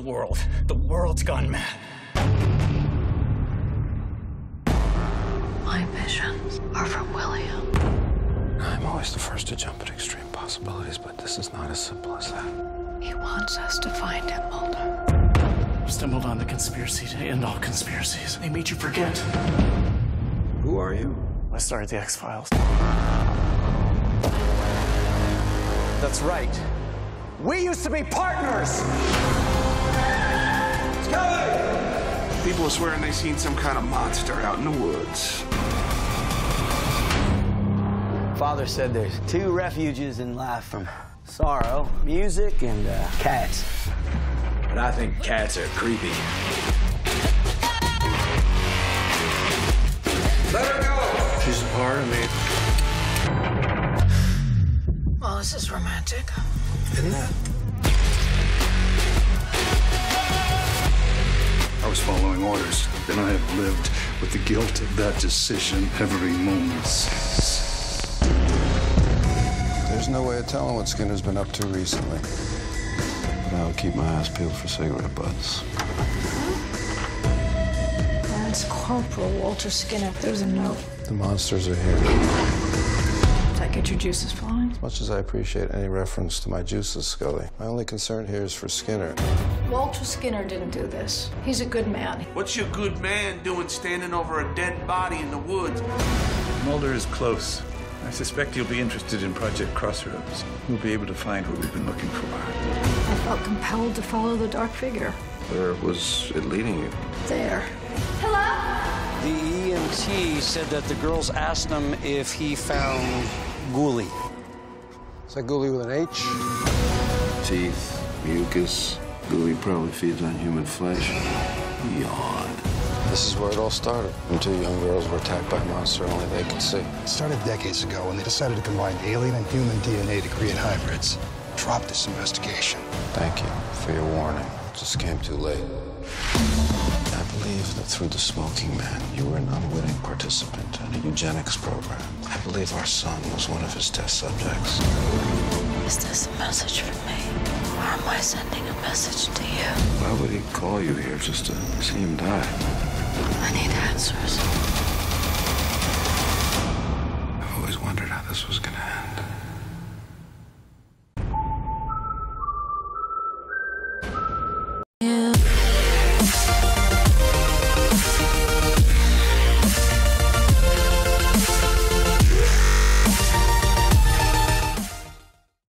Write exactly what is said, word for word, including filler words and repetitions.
world. The world's gone mad. My visions are from William. I'm always the first to jump at extreme possibilities, but this is not as simple as that. He wants us to find him, Mulder. I stumbled on the conspiracy to end all conspiracies. They made you forget. Who are you? I started the X-Files. That's right. We used to be partners! Scully! People are swearing they seen some kind of monster out in the woods. Father said there's two refuges in life from sorrow, music and uh, cats. But I think cats are creepy. Let her go! She's a part of me. Well, this is romantic. Isn't that? I was following orders, and I have lived with the guilt of that decision every moment. There's no way of telling what Skinner's been up to recently. But I'll keep my eyes peeled for cigarette butts. That's Corporal Walter Skinner. There's a note. The monsters are here. Does that get your juices flowing? As much as I appreciate any reference to my juices, Scully, my only concern here is for Skinner. Walter Skinner didn't do this. He's a good man. What's your good man doing standing over a dead body in the woods? Mulder is close. I suspect you'll be interested in Project Crossroads. We'll be able to find what we've been looking for. I felt compelled to follow the dark figure. Where was it leading you? There. The E M T said that the girls asked him if he found Ghoulie. Is that Ghoulie with an H? Teeth, mucus. Ghoulie probably feeds on human flesh. Yawn. This is where it all started. When two young girls were attacked by a monster only they could see. It started decades ago when they decided to combine alien and human D N A to create hybrids. Drop this investigation. Thank you for your warning. It just came too late. I believe that through the Smoking Man, you were an unwitting participant in a eugenics program. I believe our son was one of his test subjects. Is this a message from me? Or am I sending a message to you? Why would he call you here just to see him die? I need answers. I've always wondered how this was gonna end.